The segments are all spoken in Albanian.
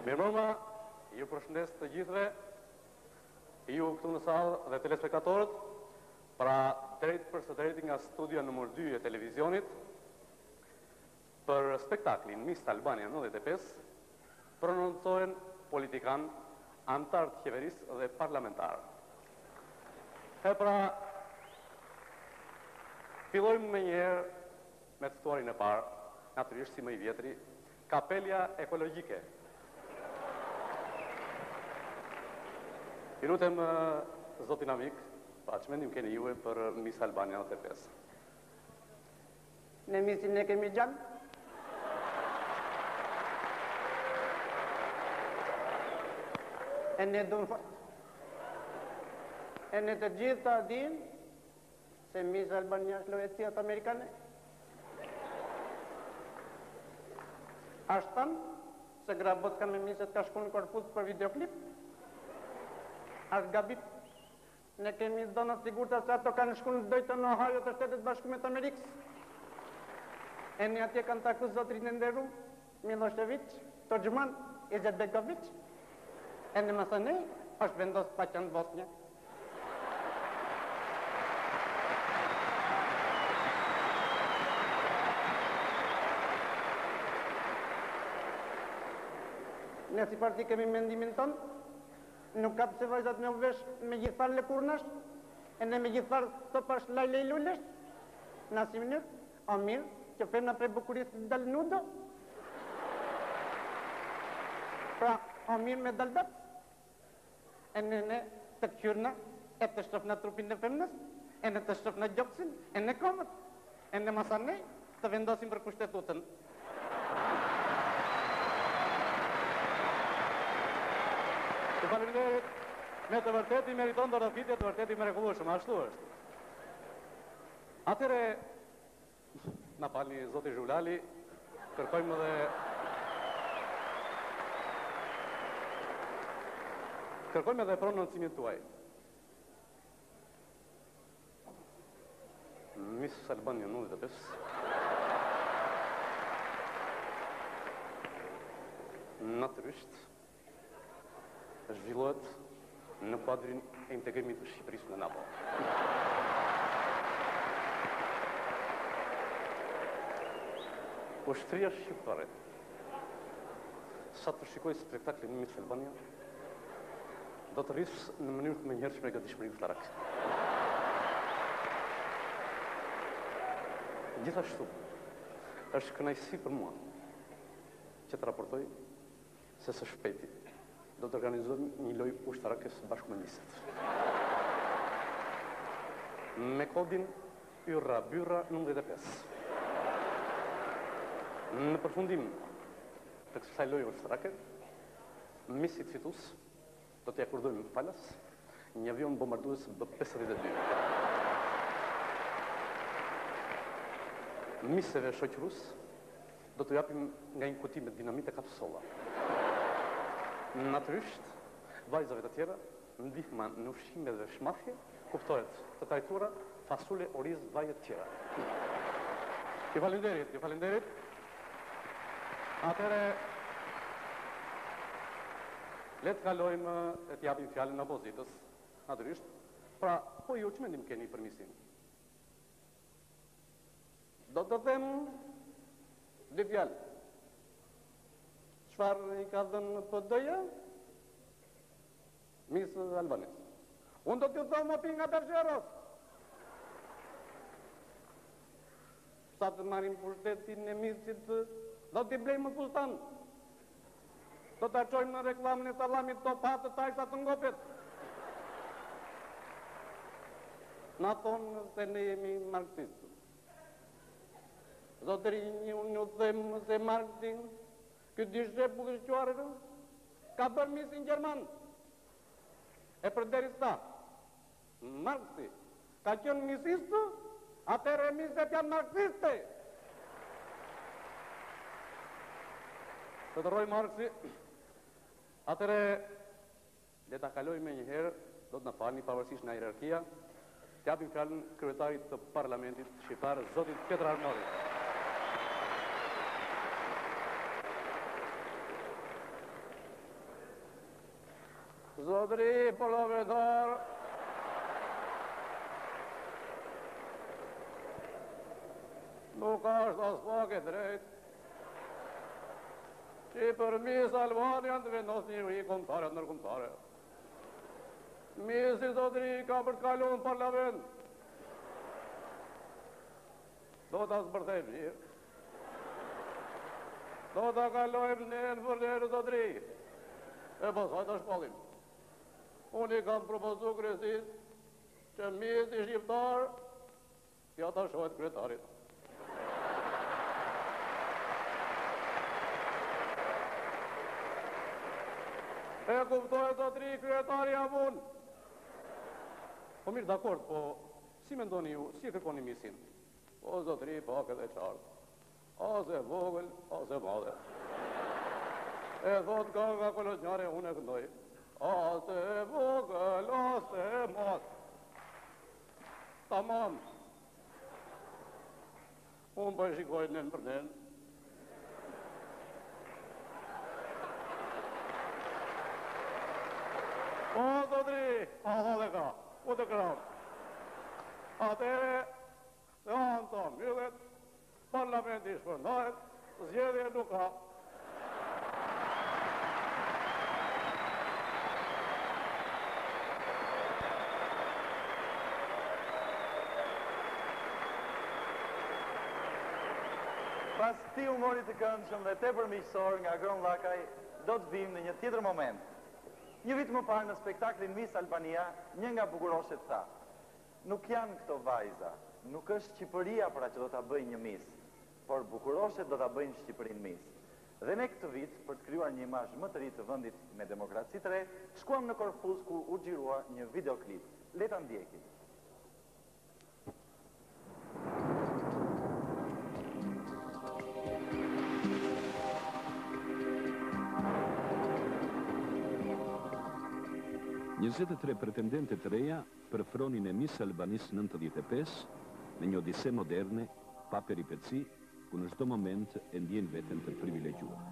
Mirëmbrëma, ju përshëndes të gjithëve, ju këtu në salë dhe telespektatorët, pra drejt për së drejti nga studia nëmër 2 e televizionit, për spektaklin Miss Albania 95, prononcohen politikan, antar të qeverisë dhe parlamentarë. E pra, fillojmë me njerë me të ftuarin e parë, natyrisht si më i vjetri, Kapelja Ekologjike. I lutem zotin amik, pa çmendim keni juve për Miss Albania 95. Në misin ne kemi gjallë. E ne të gjithë ta din se Miss Albania është lojëciat amerikane. Ashtë tanë se grabot ka me miset ka shku në korpus për videoklip. Ashtë gabit. Ne kemi dhona sigurta se ato kanë shku në dojtë në Ohio të Shtetet Bashkuara të Amerikës. E një atje kanë taku zotrin e nderu, Milošević, Tudjman, Izetbegović. E në mësënej, është vendos paqen Bosnja. Ne si parti kemi mendimin tonë, nuk ka pëse vajzat me uvesh me gjithfar lëkurnash, e ne me gjithfar të pash lajle i lullesh, në asë mënyrë, o mirë, që fena prej bukurisë të dalë nudo, pra, o mirë me dalë dapë, e ne të këqyrna, e të shtofna trupin e femnës, e ne të shtofna gjoksin, e ne komët, e ne masanej, të vendosim për kushtetutën. Të faleminderit, me të vërtet i meriton dorëfitje, të vërtet i mrekullueshëm, ashtu është. Atëre, na falni zoti Zhulali, kërkojmë edhe prononcimin tuaj. Miss Albania 95. Natyrisht, zhvillohet në kuadrin e integrimit të Shqipërisë në NATO. Ushtria shqiptare, sa të shikoj spektaklin Miss Albania, do të rrisë në mënyrë të menjëhershme e gatishmërinë ushtarake. Gjithashtu, është kënaqësi për mua që të raportoj se së shpejti do të organizojmë një lojë ushtarake së bashku me miset. Me kodin Yrra Byrra 95. Në përfundim të kësaj loje ushtarake, misit fitus do t'ja kurdojmë falas një avion bombardues B-52. Miseve shoqërus do t'u japim nga një kuti me dinamite kapsolla. Natyrisht, vajzave të tjera, ndihma në ushqime dhe shmafje, kuptohet të trajtura, fasule, oriz, vaje të tjera. Ju falenderit. Atëre, le të kalojmë e t'japim fjallën në opozitës, natyrisht. Pra, po ju që mendim keni për misin? Do të them dy fjallë. Çfarë i ka dhënë PD-ja? Miss Albanis. Unë do t'ju thonë më pi nga Bergjeros. Sa të marim pushtetin e misit, do t'i blejmë sultan. Do t'a qojmë në reklamën e salamit të patë tajsa të ngopet. Na thonë se ne jemi marxistë. Zotërinj, unë ju themë se Marxin, këtë dy shqepull i shquarë, ka bërë misin Gjerman. E për derisa, Marxi ka qenë misistë, atëre miset janë marxiste. Të tërroj Marxi, atëre, le ta kaloj me njëherë, do të në falni pavarësisht nga hierarkia, t'japim fjallën kryetarit të parlamentit shqiptar, zotit Petr Arnoldi. Zotëri parlamentar, nuk është as pak e drejtë që i përmis Albanian të vendos një uri kombëtare të nërkombëtare. Misi zotëri ka për të kaluar në parlament. Do ta zbërthejmë mirë. Do ta kalojmë nën për nën zotëri. E pastaj ta shpallim. Unë i kam propozuar kryesis që misi shqiptar ja ta shohet kryetarit. E kuptoj zotëri, kryetari jam unë. Po mirë, dakord, po si mendoni ju, si e kërkoni misin? Po zotëri, pak edhe qartë. Ase vogël, ase madhe. E thot nga kolonjare, unë e këndoj. Ase vogël, ase madhe. Tamam. Unë po e shikoj nën për nën. O, zotëri, dhe ka, u të kram. Atere, se anë të myllet, parlamenti shpërndahet, zgjedhje nuk ka. Pas këtij humorit të këndshëm dhe tepër miqësor nga Gron Llakaj, do të vim në një tjetër moment. Një vit më parë në spektaklin Miss Albania, një nga bukuroshet tha: "Nuk janë këto vajza, nuk është Shqipëria pra që do ta bëjë një Miss, por bukuroshet do ta bëjnë Shqipërinë Miss." Dhe ne këtë vit, për të krijuar një imazh më të ri të vendit me demokraci të re, shkuam në Korfuz ku u xhirua një videoklip. Le ta ndjekim. Njëzet e tre pretendente të reja për fronin e Miss Albanis 95 në një odise moderne, pa peripeci, ku në çdo moment e ndjen veten të privilegjuar.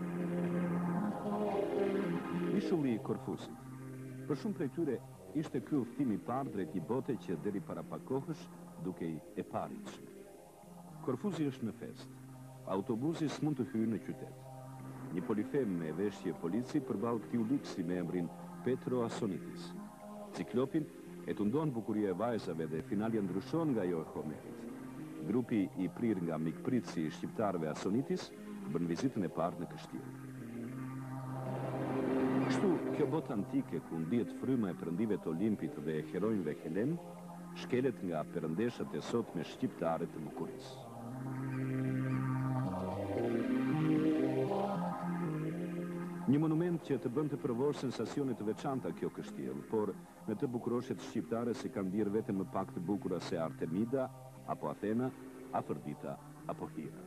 Ishulli i Korfuzit. Për shumë prej tyre ishte ky udhëtim i parë drejt një bote që deri para pak kohësh dukej e paritshme. Korfuzi është në fest. Autobusi s'mund të hyjë në qytet. Një polifem me veshje polici përballë këtij uliksi me emrin Petro Asonitis. Ciklopin e tundon bukuria e vajzave dhe finalja ndryshon nga jo e Homerit. Grupi i prir nga mikpritësi i shqiptarëve Asonitis bën vizitën e parë në Kështjellë. Kështu, kjo botë antike ku ndihet fryma e perëndive të Olimpit dhe e heronjve Helen, shkelet nga perëndeshët e sotme shqiptare të bukurisë. Një monument që të bën të provosh sensacione të veçanta kjo Kështjellë, por me të bukuroshet shqiptare se kanë dirë vetëm më pak të bukura se Artemida, apo Athena, Afrodita, apo Hira.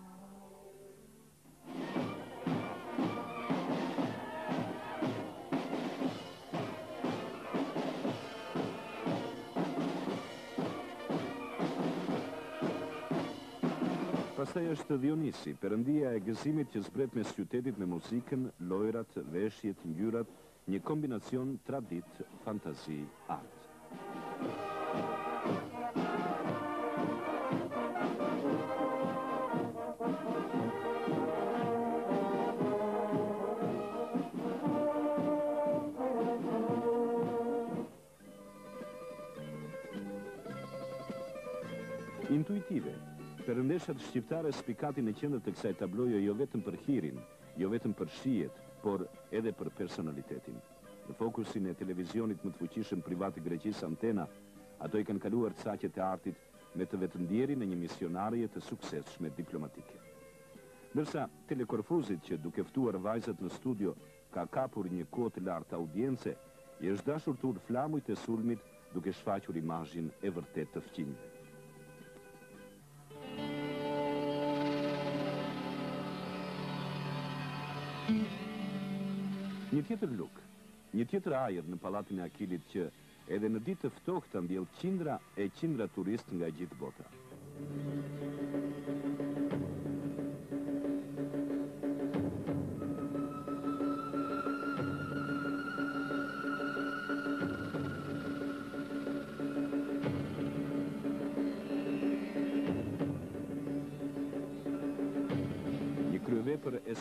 Pastaj është Dionisi, perëndia e gëzimit që zbret mes qytetit me muzikën, lojrat, veshjet, ngjyrat, një kombinacion tradit, fantazi, art. Intuitive. Perëndeshat shqiptare spikatin në qendër të kësaj tabloje jo vetëm për hirin, jo vetëm për shijet, por edhe për personalitetin. Në fokusin e televizionit më të fuqishëm privat të Greqisë, Antena, ato i kanë kaluar caqet e artit me të vetëndjerin në një misionarje të suksesshme diplomatike. Ndërsa Telekorfuzit, që duke ftuar vajzat në studio, ka kapur një kohë të lartë audience, i është dashur të urë flamujt e sulmit duke shfaqur imazhin e vërtet të fqinjve. Një tjetër luk, një tjetër ajër në palatin e Akilit që edhe në ditë të ftohta ndjell qindra e qindra turist nga gjithë bota.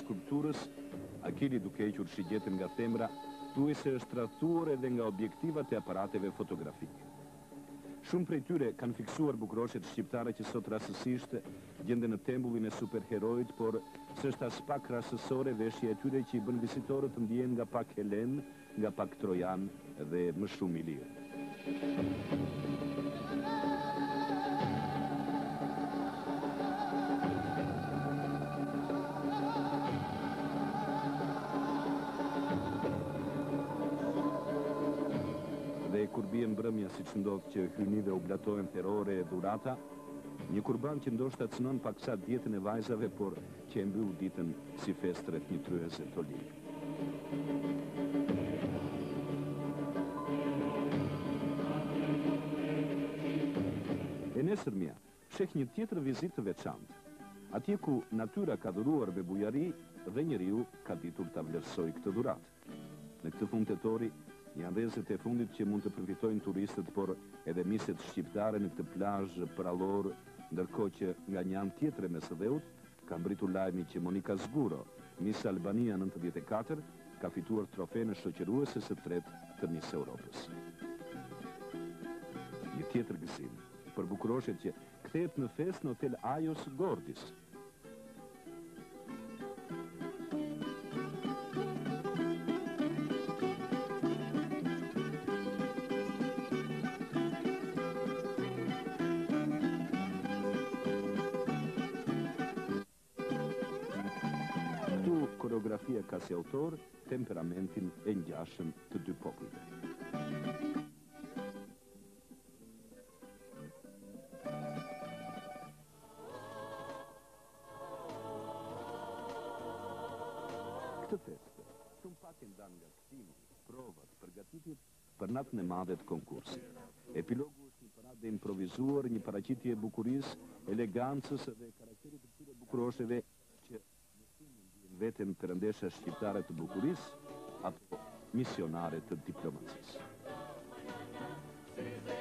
skulpturës, Akili duke hequr shigjetën nga themra, thuajse është tradhtuar edhe nga objektivat e aparateve fotografike. Shumë prej tyre kanë fiksuar bukuroshet shqiptare që sot rastësisht gjenden në tembullin e superherojit, por s'është as pak rastësore veshja e tyre që i bën vizitorët të ndjehen nga pak helen, nga pak trojan dhe më shumë i lirë. Dhe kur bie mbrëmja, siç ndodh që hynive u blatohen terrore e dhurata, një kurban që ndoshta cënon paksa dietën e vajzave, por që e mbyll ditën si festë rreth një tryeze tolik. E nesërmja, sheh një tjetër vizitë të veçantë. Atje ku natyra ka dhuruar me bujari dhe njeriu ka ditur ta vlerësojë këtë dhuratë. Në këtë fund tetori, janë rrezet e fundit që mund të përfitojnë turistët, por edhe miset shqiptare në këtë plazh prallor, ndërkohë që nga një anë tjetër e Mesdheut ka mbritur lajmi që Monika Zguro, Miss Albania 94, ka fituar trofenë shoqëruese së tretë të Miss Europës. Një tjetër gëzim për bukuroshet që kthehet në festë në Hotel Ajos Gordis. Koreografia ka si autor temperamentin e ngjashëm të dy popujve. Këtë festë, shumë pak e ndan nga kthimi, provat, përgatitjet për natën e madhe të konkursit. Epilogu është një paradë improvizuar, një paraqitje e bukurisë, elegancës dhe karakterit të këtyre bukurosheve që veten perëndesha shqiptare të bukurisë apo misionare të diplomacisë.